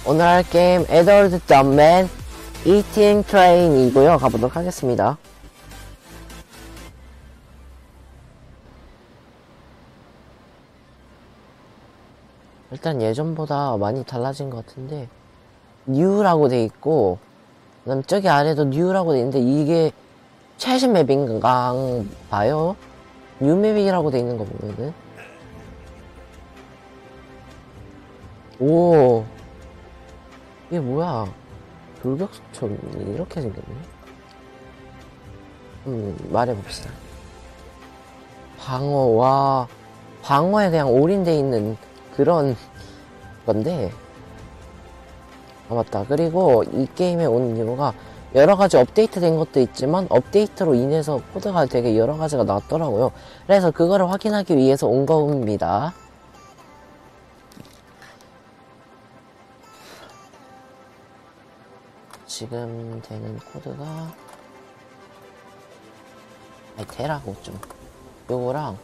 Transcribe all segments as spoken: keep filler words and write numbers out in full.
오늘 할 게임 Adult Jumpman Eating Train이고요. 가보도록 하겠습니다. 일단 예전보다 많이 달라진 것 같은데 New라고 돼 있고, 그 다음 저기 아래도 New라고 돼 있는데 이게 최신 맵인가 봐요. 뉴 맵이라고 돼 있는 거 보면은, 오, 이게 뭐야? 돌격수처럼 이렇게 생겼네. 음, 말해봅시다. 방어, 와, 방어에 그냥 올인돼 있는 그런 건데. 아, 맞다. 그리고 이 게임에 온 이유가 여러가지 업데이트 된 것도 있지만 업데이트로 인해서 코드가 되게 여러가지가 나왔더라고요. 그래서 그거를 확인하기 위해서 온 겁니다. 지금 되는 코드가, 아니 되라고 좀, 요거랑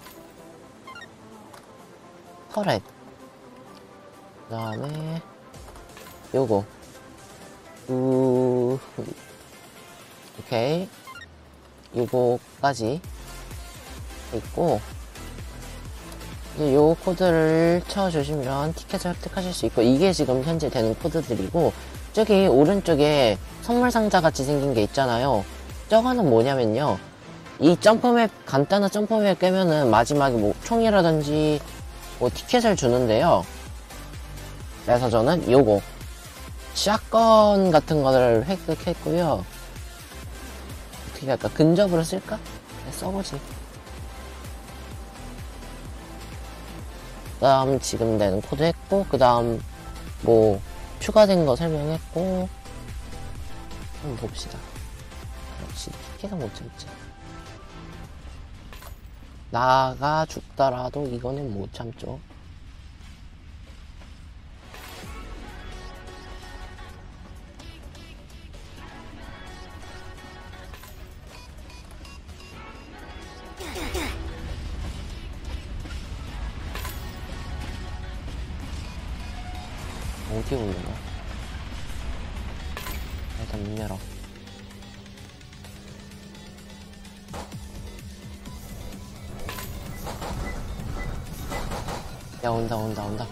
터렛, 그 다음에 요거, 우, 오케이, 요거까지 있고, 이제 요 코드를 쳐주시면 티켓을 획득하실 수 있고, 이게 지금 현재 되는 코드들이고, 저기 오른쪽에 선물 상자 같이 생긴 게 있잖아요. 저거는 뭐냐면요, 이 점프맵, 간단한 점프맵 깨면은 마지막에 뭐 총이라든지 뭐 티켓을 주는데요. 그래서 저는 요거 샷건 같은 거를 획득했고요. 어떻게 할까? 근접으로 쓸까? 네, 써보지. 그 다음 지금 되는 코드 했고, 그 다음 뭐 추가된 거 설명했고, 한번 봅시다. 역시 티켓은 못 참지. 나가 죽더라도 이거는 못 참죠. 어디에 올려놔? 일단 문 열어. 야, 온다 온다 온다.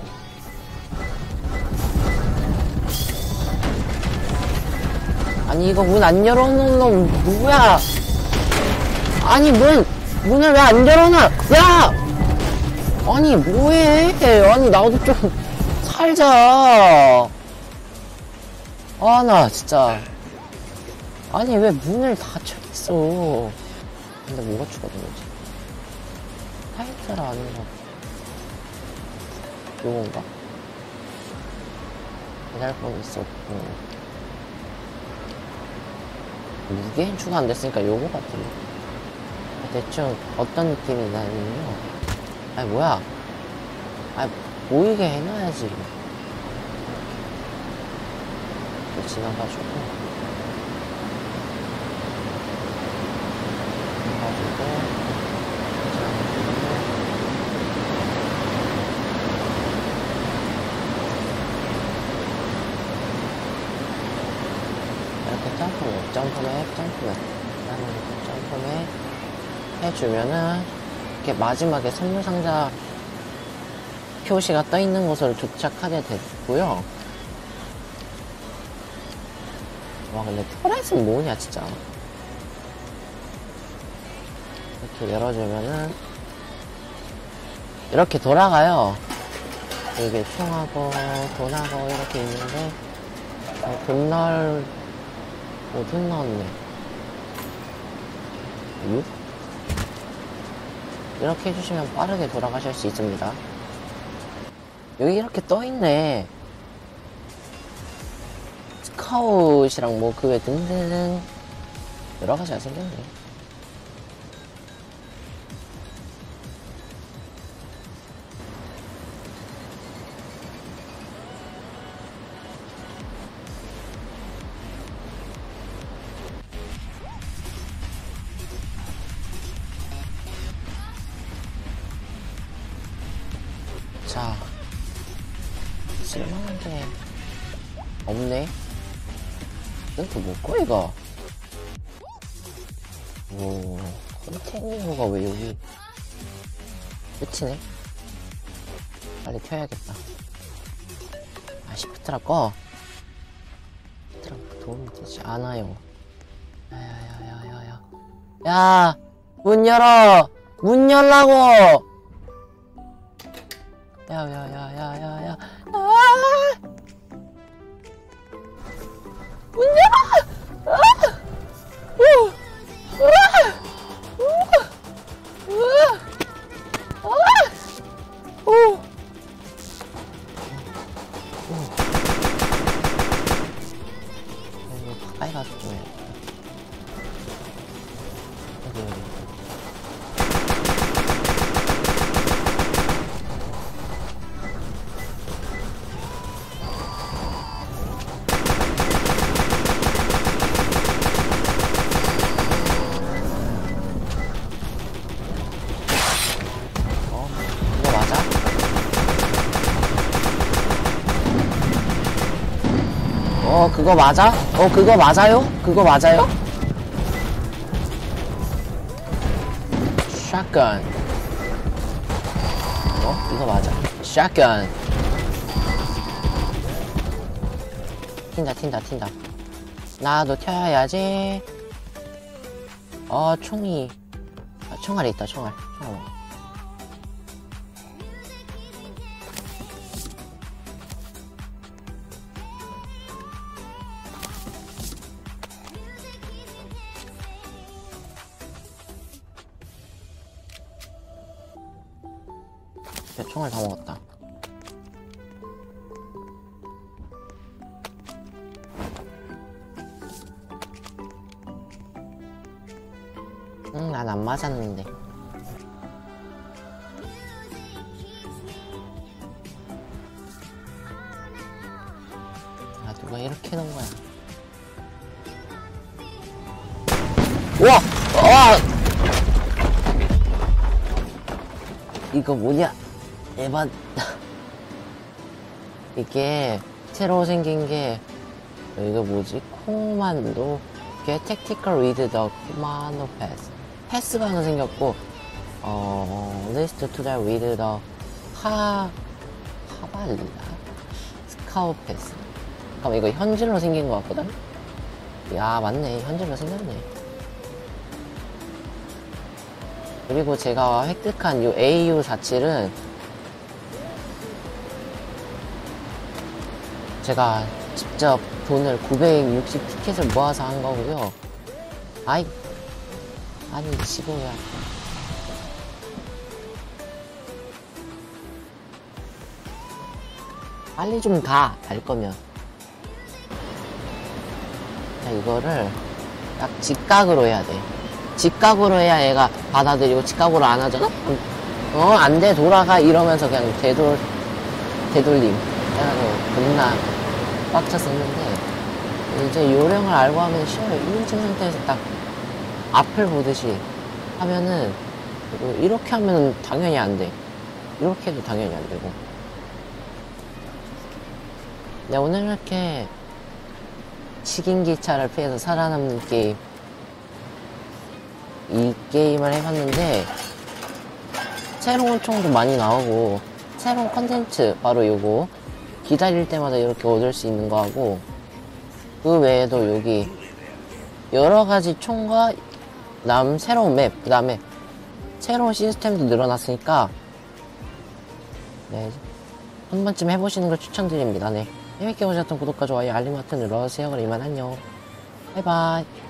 아니 이거 문 안 열어놓은 놈 누구야? 아니 문 문을 왜 안 열어놔? 야! 아니 뭐해? 아니 나도 좀 살자. 아 나 진짜. 아니 왜 문을 닫혀있어? 근데 뭐가 추가된 거지? 타이틀 아닌가? 요건가? 배달폰 있었고, 무게는 추가 안 됐으니까 요거 같은데. 대충 어떤 느낌이 나냐면요, 아니 뭐야, 아니 보이게 해놔야지. 이렇게 지나가지고 지나가지고 점프맵, 점프맵, 점프맵. 점프맵 해주면은, 이렇게 마지막에 선물상자 표시가 떠있는 곳을 도착하게 됐고요. 와, 근데 터렛은 뭐냐, 진짜. 이렇게 열어주면은, 이렇게 돌아가요. 이게 총하고, 돈하고, 이렇게 있는데, 어, 돈 넣을, 오, 돈 나왔네. 육? 이렇게 해주시면 빠르게 돌아가실 수 있습니다. 여기 이렇게 떠있네. 스카웃이랑 뭐 그 외 등등 여러가지 잘 생겼네. 자, 쓸만한데 없네. 이거 뭐고, 이거? 오, 컨테이너가 왜 여기 끝이네? 빨리 켜야겠다. 아, 시프트라 꺼. 시프트라 도움이 되지 않아요. 야야야야야야. 야, 문 열어! 문 열라고! 야야야야야야. 아! 문 열어! 아! 우! 으아! 으아! 으아! 오! 이거 가까이 가서 좀 해. 여기, 여기. 어, 이거 맞아? 어, 그거 맞아? 어, 그거 맞아요? 그거 맞아요? 샷건. 어, 이거 맞아. 샷건. 튄다, 튄다, 튄다. 나도 튀어야지. 어, 총이. 아, 총알이 있다, 총알. 총알. 총알 다 먹었다. 응, 난 안 맞았는데. 아, 누가 이렇게 놓은 거야. 우와! 와! 이거 뭐냐? 에바. 이게 새로 생긴 게 이거 뭐지? 코만도 이게 택티컬 리드 더 코만도 패스 패스가 하나 생겼고 어 리스트 투자 리드 더 하 하발라 스카우 패스. 잠깐만, 이거 현질로 생긴 것 같거든? 야, 맞네. 현질로 생겼네. 그리고 제가 획득한 요 에이유 사십칠은 제가 직접 돈을 구백육십 티켓을 모아서 한 거고요. 아이, 아니, 지고야. 빨리 좀 가, 갈 거면. 자, 이거를 딱 직각으로 해야 돼. 직각으로 해야 얘가 받아들이고 직각으로 안 하잖아? 어, 안 돼, 돌아가. 이러면서 그냥 되돌, 되돌림. 해가지고 겁나 빡쳤었는데, 이제 요령을 알고 하면 쉬워요. 일 인칭 상태에서 딱 앞을 보듯이 하면은, 이렇게 하면은 당연히 안 돼. 이렇게 해도 당연히 안 되고. 네, 오늘 이렇게 식인기차를 피해서 살아남는 게임, 이 게임을 해봤는데, 새로운 총도 많이 나오고, 새로운 컨텐츠, 바로 요거, 기다릴 때마다 이렇게 얻을 수 있는 거하고, 그 외에도 여기, 여러가지 총과, 남, 새로운 맵, 그 다음에, 새로운 시스템도 늘어났으니까, 네, 한 번쯤 해보시는 걸 추천드립니다. 네. 재밌게 보셨던 구독과 좋아요, 알림 버튼 눌러주세요. 그럼 이만 안녕. 바이바이.